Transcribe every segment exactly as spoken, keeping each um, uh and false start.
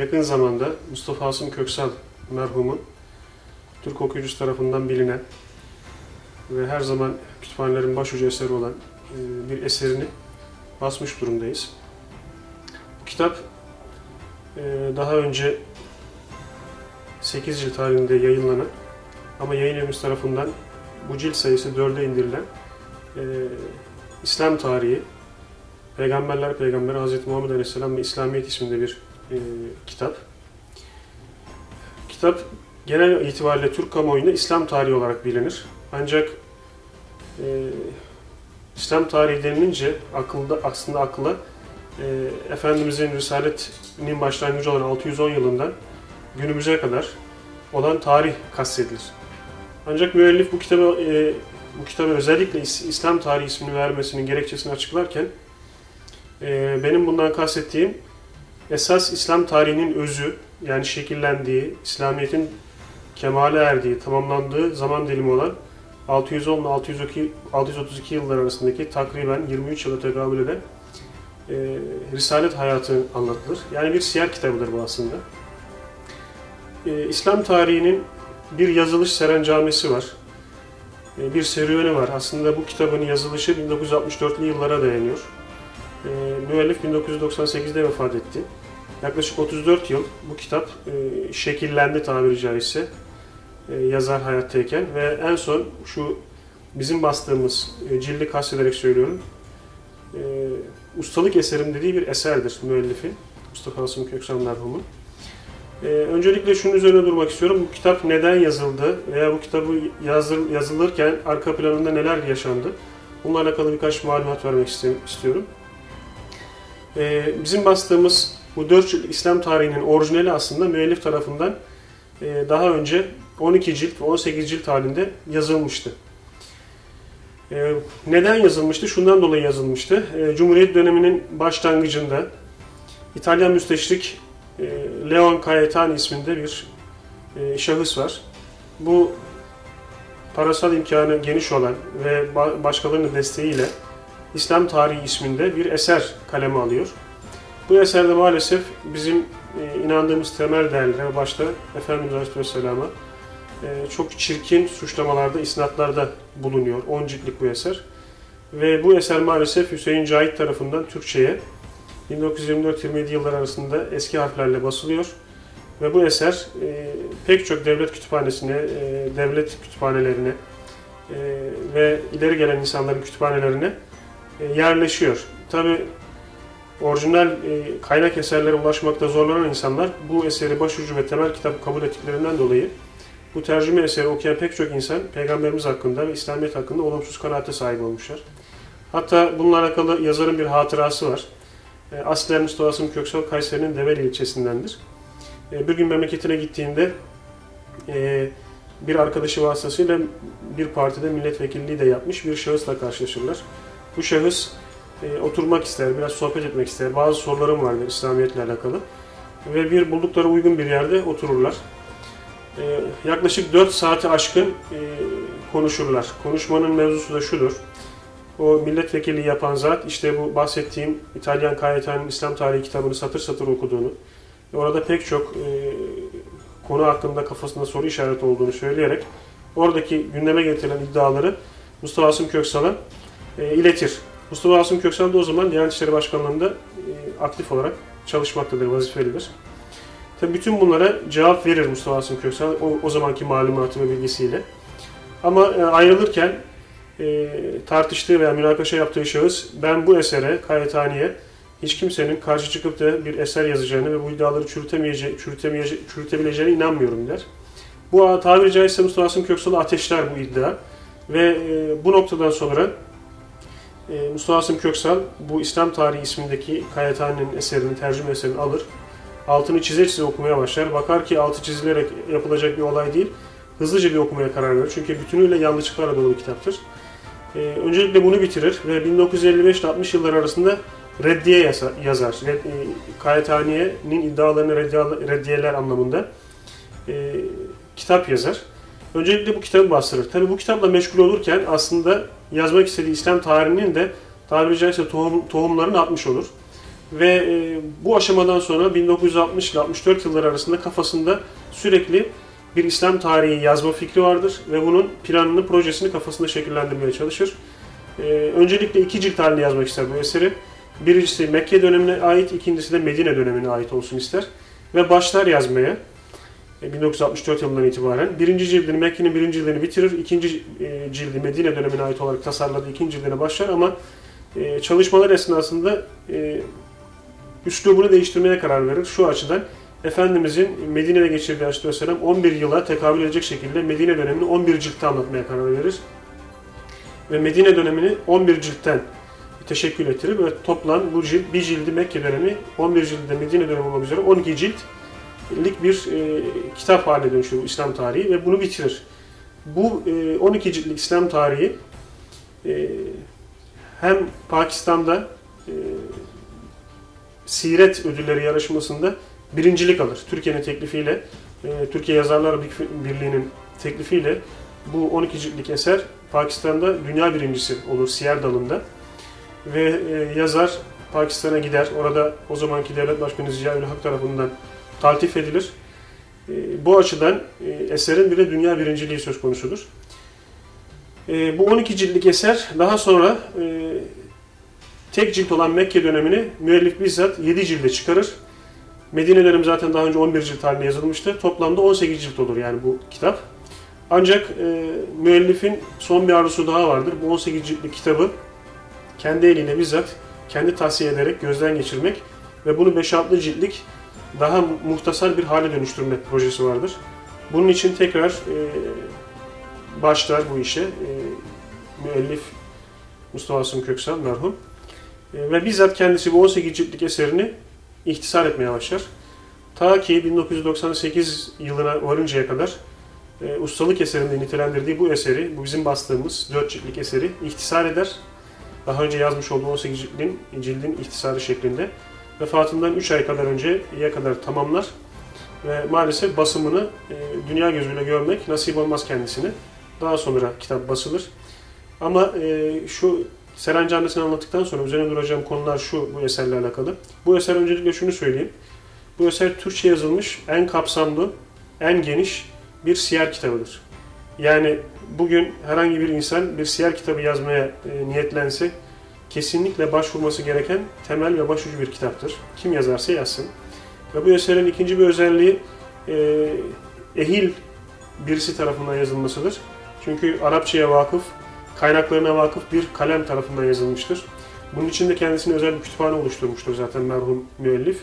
yakın zamanda Mustafa Asım Köksal merhumun Türk okuyucusu tarafından bilinen ve her zaman kütüphanelerin başucu eseri olan bir eserini basmış durumdayız. Bu kitap daha önce sekiz cilt halinde yayınlanan ama yayın evimiz tarafından bu cilt sayısı dörde indirilen İslam tarihi, Peygamberler Peygamberi Hazreti Muhammed Aleyhisselam ve İslamiyet isminde bir e, kitap. Kitap genel itibariyle Türk kamuoyunda İslam tarihi olarak bilinir. Ancak e, İslam tarihi denilince akılda, aslında akla e, Efendimizin Risaletinin başlangıcı olan altı yüz on yılından günümüze kadar olan tarih kastedilir. Ancak müellif bu kitabı, e, bu kitabı özellikle İslam tarihi ismini vermesinin gerekçesini açıklarken e, benim bundan kastettiğim esas İslam tarihinin özü, yani şekillendiği, İslamiyet'in kemale erdiği, tamamlandığı zaman dilimi olan altı yüz on ile altı yüz otuz iki yıllar arasındaki takriben yirmi üç yıla tekabül eden e, Risalet hayatı anlatılır. Yani bir siyer kitabıdır bu aslında. E, İslam tarihinin bir yazılış serencamesi var. E, bir serüveni var. Aslında bu kitabın yazılışı bin dokuz yüz altmış dörtlü yıllara dayanıyor. E, müellif bin dokuz yüz doksan sekizde vefat etti. Yaklaşık otuz dört yıl bu kitap e, şekillendi tabiri caizse e, yazar hayattayken ve en son şu bizim bastığımız e, cildi kastederek söylüyorum e, ustalık eserim dediği bir eserdir müellifin, Mustafa Asım Köksal merhumun. E, öncelikle şunun üzerine durmak istiyorum. Bu kitap neden yazıldı veya bu kitabı yazır, yazılırken arka planında neler yaşandı? Bununla alakalı birkaç malumat vermek istiyorum. E, bizim bastığımız bu dört cilt İslam tarihinin orijinali aslında müellif tarafından e, daha önce on iki cilt ve on sekiz cilt halinde yazılmıştı. E, neden yazılmıştı? Şundan dolayı yazılmıştı. E, Cumhuriyet döneminin başlangıcında İtalyan müsteşrik e, Leon Caetani isminde bir e, şahıs var. Bu parasal imkanı geniş olan ve başkalarının desteğiyle İslam Tarihi isminde bir eser kaleme alıyor. Bu eserde maalesef bizim e, inandığımız temel değerlere, başta Efendimiz Aleyhisselam'a e, çok çirkin suçlamalarda, isnatlarda bulunuyor. on ciltlik bu eser. Ve bu eser maalesef Hüseyin Cahit tarafından Türkçe'ye bin dokuz yüz yirmi dört yirmi yedi yılları arasında eski harflerle basılıyor. Ve bu eser e, pek çok devlet kütüphanesine, e, devlet kütüphanelerine e, ve ileri gelen insanların kütüphanelerine e, yerleşiyor. Tabii orijinal e, kaynak eserlere ulaşmakta zorlanan insanlar bu eseri başucu ve temel kitap kabul ettiklerinden dolayı bu tercüme eseri okuyan pek çok insan Peygamberimiz hakkında ve İslamiyet hakkında olumsuz kanaate sahip olmuşlar. Hatta bununla alakalı yazarın bir hatırası var. E, aslen Mustafa Asım Köksal Kayseri'nin Develi ilçesindendir. E, bir gün memleketine gittiğinde e, bir arkadaşı vasıtasıyla bir partide milletvekilliği de yapmış bir şahısla karşılaşırlar. Bu şahıs E, oturmak ister, biraz sohbet etmek ister. Bazı sorularım vardır İslamiyetle alakalı. Ve bir buldukları uygun bir yerde otururlar. E, yaklaşık dört saati aşkın e, konuşurlar. Konuşmanın mevzusu da şudur. O milletvekilliği yapan zat, işte bu bahsettiğim İtalyan Caetani'nin İslam Tarihi kitabını satır satır okuduğunu, orada pek çok e, konu hakkında kafasında soru işareti olduğunu söyleyerek oradaki gündeme getirilen iddiaları Mustafa Asım Köksal'a e, iletir. Mustafa Asım Köksal da o zaman Diyanet İşleri Başkanlığı'nda e, aktif olarak çalışmaktadır, vazifelidir. Tabii bütün bunlara cevap verir Mustafa Asım Köksal o, o zamanki malumatı ve bilgisiyle. Ama e, ayrılırken e, tartıştığı veya münakaşa yaptığı şahıs, ben bu esere, Caetani'ye hiç kimsenin karşı çıkıp da bir eser yazacağını ve bu iddiaları çürütemeyece, çürütemeyece, çürütebileceğine inanmıyorum der. Bu tabiri caizse Mustafa Asım Köksal'ı ateşler bu iddia ve e, bu noktadan sonra Mustafa Asım Köksal bu İslam Tarihi ismindeki Caetani'nin eserini, tercüme eserini alır. Altını çize çize okumaya başlar. Bakar ki altı çizilerek yapılacak bir olay değil. Hızlıca bir okumaya karar verir. Çünkü bütünüyle yanlışlıklarla dolu bir kitaptır. Ee, öncelikle bunu bitirir ve bin dokuz yüz elli beş ile altmış yıllar arasında reddiye yazar. Red, e, Caetani'nin iddialarını reddiyeler anlamında e, kitap yazar. Öncelikle bu kitabı bastırır. Tabi bu kitapla meşgul olurken aslında yazmak istediği İslam tarihinin de tabiri caizse tohum, tohumlarını atmış olur. Ve e, bu aşamadan sonra bin dokuz yüz altmış ile altmış dört yılları arasında kafasında sürekli bir İslam tarihi yazma fikri vardır ve bunun planını, projesini kafasında şekillendirmeye çalışır. E, öncelikle iki cilt halinde yazmak ister bu eseri. Birincisi Mekke dönemine ait, ikincisi de Medine dönemine ait olsun ister. Ve başlar yazmaya bin dokuz yüz altmış dört yılından itibaren. Birinci cildini, Mekke'nin birinci cildini bitirir. İkinci cildi Medine dönemine ait olarak tasarladığı ikinci cildine başlar ama çalışmalar esnasında üslubunu değiştirmeye karar verir. Şu açıdan Efendimizin Medine'de geçirdiği Aleyhisselam on bir yıla tekabül edecek şekilde Medine dönemini on bir ciltte anlatmaya karar verir. Ve Medine dönemini on bir ciltten teşekkül ettirir ve toplam bu cilt, bir cildi Mekke dönemi, on bir cildi de Medine dönemi olmak üzere on iki ciltlik bir e, kitap haline dönüşür bu İslam tarihi ve bunu bitirir. Bu e, on iki ciltlik İslam tarihi e, hem Pakistan'da e, Siret Ödülleri yarışmasında birincilik alır. Türkiye'nin teklifiyle, e, Türkiye Yazarlar Birliği'nin teklifiyle bu on iki ciltlik eser Pakistan'da dünya birincisi olur siyer dalında. Ve e, yazar Pakistan'a gider. Orada o zamanki devlet başkanı Ziya-ül Hak tarafından taltif edilir. E, bu açıdan e, eserin bir de dünya birinciliği söz konusudur. E, bu on iki ciltlik eser daha sonra e, tek cilt olan Mekke dönemini müellif bizzat yedi cilde çıkarır. Medine dönemi zaten daha önce on bir cilt haline yazılmıştı. Toplamda on sekiz cilt olur yani bu kitap. Ancak e, müellifin son bir arzusu daha vardır. Bu on sekiz ciltlik kitabı kendi eliyle bizzat kendi tahsiye ederek gözden geçirmek ve bunu beş altı ciltlik daha muhtasar bir hale dönüştürme projesi vardır. Bunun için tekrar e, başlar bu işe e, müellif Mustafa Asım Köksal merhum e, ve bizzat kendisi bu on sekiz ciltlik eserini ihtisar etmeye başlar. Ta ki bin dokuz yüz doksan sekiz yılına varıncaya kadar e, ustalık eserinde nitelendirdiği bu eseri, bu bizim bastığımız dört ciltlik eseri ihtisar eder. Daha önce yazmış olduğu on sekiz cildin, cildin ihtisarı şeklinde. Vefatından üç ay kadar önceye kadar tamamlar. Ve maalesef basımını e, dünya gözüyle görmek nasip olmaz kendisine. Daha sonra kitap basılır. Ama e, şu Seren Camisi'ni anlattıktan sonra üzerine duracağım konular şu bu eserle alakalı. Bu eser öncelikle şunu söyleyeyim. Bu eser Türkçe yazılmış en kapsamlı, en geniş bir siyer kitabıdır. Yani bugün herhangi bir insan bir siyer kitabı yazmaya e, niyetlense kesinlikle başvurması gereken temel ve başucu bir kitaptır. Kim yazarsa yazsın. Ve bu eserin ikinci bir özelliği e, ehil birisi tarafından yazılmasıdır. Çünkü Arapçaya vakıf, kaynaklarına vakıf bir kalem tarafından yazılmıştır. Bunun için de kendisine özel bir kütüphane oluşturmuştur zaten merhum müellif.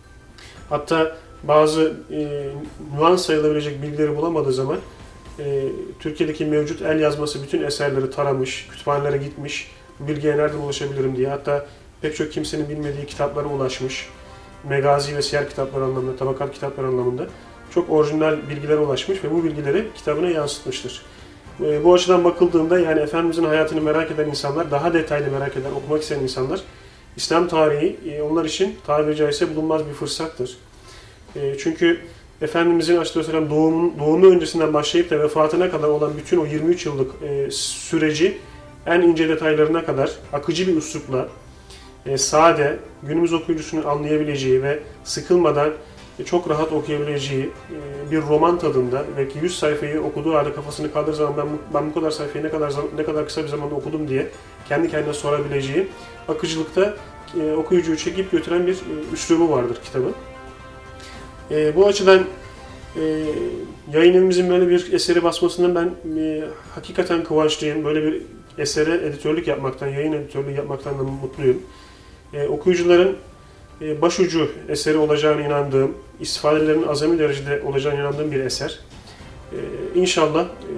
Hatta bazı e, nüans sayılabilecek bilgileri bulamadığı zaman e, Türkiye'deki mevcut el yazması bütün eserleri taramış, kütüphanelere gitmiş, bu bilgiye nereden ulaşabilirim diye. Hatta pek çok kimsenin bilmediği kitaplara ulaşmış. Megazi ve siyer kitapları anlamında, tabakat kitapları anlamında çok orijinal bilgilere ulaşmış ve bu bilgileri kitabına yansıtmıştır. E, bu açıdan bakıldığında yani Efendimizin hayatını merak eden insanlar, daha detaylı merak eden, okumak isteyen insanlar, İslam tarihi e, onlar için tabiri caizse bulunmaz bir fırsattır. E, çünkü Efendimizin Aleyhisselam doğum, doğumu öncesinden başlayıp da vefatına kadar olan bütün o yirmi üç yıllık e, süreci en ince detaylarına kadar akıcı bir üslupla, e, sade, günümüz okuyucusunun anlayabileceği ve sıkılmadan e, çok rahat okuyabileceği e, bir roman tadında, belki yüz sayfayı okuduğu halde kafasını kaldırdığı zaman ben, ben bu kadar sayfayı ne kadar ne kadar kısa bir zamanda okudum diye kendi kendine sorabileceği akıcılıkta e, okuyucuyu çekip götüren bir e, üslubu vardır kitabın. E, bu açıdan e, yayın evimizin böyle bir eseri basmasından ben e, hakikaten kıvançlıyım. Böyle bir esere editörlük yapmaktan, yayın editörlüğü yapmaktan da mutluyum. E, okuyucuların e, başucu eseri olacağına inandığım, istifadelerin azami derecede olacağına inandığım bir eser. E, İnşallah e,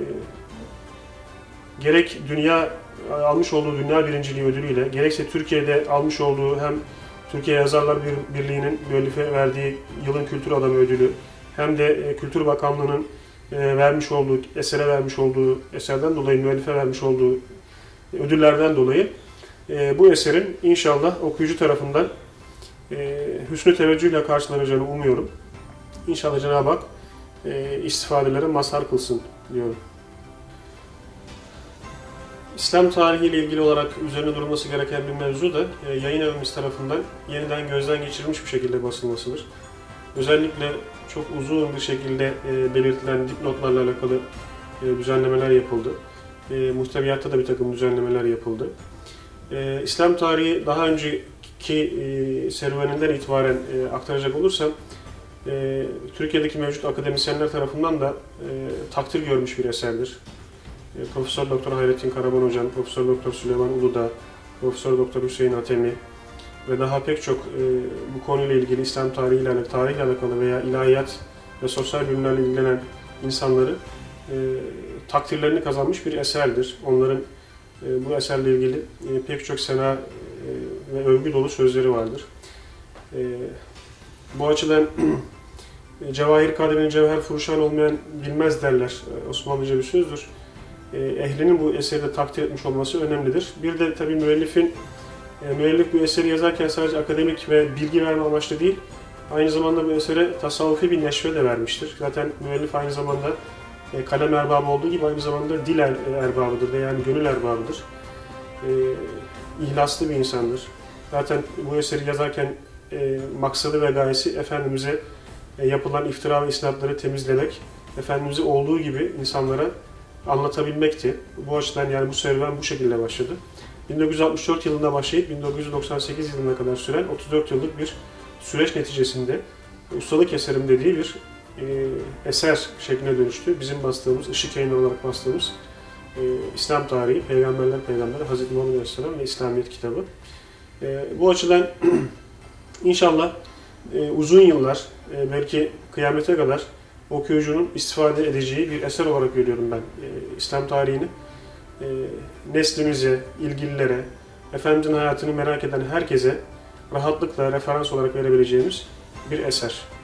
gerek dünya almış olduğu dünya birinciliği ödülüyle, gerekse Türkiye'de almış olduğu hem Türkiye Yazarlar Birliği'nin müellife verdiği Yılın Kültür Adamı ödülü, hem de Kültür Bakanlığı'nın vermiş olduğu, esere vermiş olduğu, eserden dolayı müellife vermiş olduğu ödüllerden dolayı bu eserin inşallah okuyucu tarafından hüsnü teveccühle karşılanacağını umuyorum. İnşallah Cenab-ı Hak istifadelere mazhar kılsın diyorum. İslam tarihiyle ilgili olarak üzerine durulması gereken bir mevzu da e, yayın evimiz tarafından yeniden gözden geçirilmiş bir şekilde basılmasıdır. Özellikle çok uzun bir şekilde e, belirtilen dipnotlarla alakalı e, düzenlemeler yapıldı. E, muhteviyatta da bir takım düzenlemeler yapıldı. E, İslam tarihi daha önceki e, serüveninden itibaren e, aktaracak olursam, e, Türkiye'deki mevcut akademisyenler tarafından da e, takdir görmüş bir eserdir. E, Profesör Doktor Hayrettin Karaman Hocam, Profesör Doktor Süleyman Uludağ, Profesör Doktor Hüseyin Atemi ve daha pek çok e, bu konuyla ilgili İslam tarihiyle, tarihle alakalı veya ilahiyat ve sosyal bilimlerle ilgilenen insanları e, takdirlerini kazanmış bir eserdir. Onların e, bu eserle ilgili e, pek çok sena e, ve övgü dolu sözleri vardır. E, bu açıdan Cevahir Kademe'nin cevher furuşan olmayan bilmez derler. E, Osmanlıca bir sözdür. E, ehlinin bu eseri de takdir etmiş olması önemlidir. Bir de tabii müellifin e, müellif bu eseri yazarken sadece akademik ve bilgi verme amaçlı değil, aynı zamanda bu esere tasavvufi bir neşve de vermiştir. Zaten müellif aynı zamanda e, kalem erbabı olduğu gibi aynı zamanda dil er, erbabıdır, yani gönül erbabıdır. E, ihlaslı bir insandır. Zaten bu eseri yazarken e, maksadı ve gayesi Efendimiz'e e, yapılan iftira ve isnatları temizlemek, Efendimiz'i olduğu gibi insanlara anlatabilmekti. Bu açıdan yani bu serüven bu şekilde başladı. bin dokuz yüz altmış dört yılında başlayıp bin dokuz yüz doksan sekiz yılına kadar süren otuz dört yıllık bir süreç neticesinde ustalık eserim dediği bir e, eser şekline dönüştü. Bizim bastığımız, Işık Yayınları olarak bastığımız e, İslam tarihi, Peygamberler Peygamberi Hazreti Muhammed Aleyhisselam ve İslamiyet kitabı. E, bu açıdan inşallah e, uzun yıllar, e, belki kıyamete kadar okuyucunun istifade edeceği bir eser olarak görüyorum ben e, İslam tarihini. E, neslimize, ilgililere, Efendimizin hayatını merak eden herkese rahatlıkla referans olarak verebileceğimiz bir eser.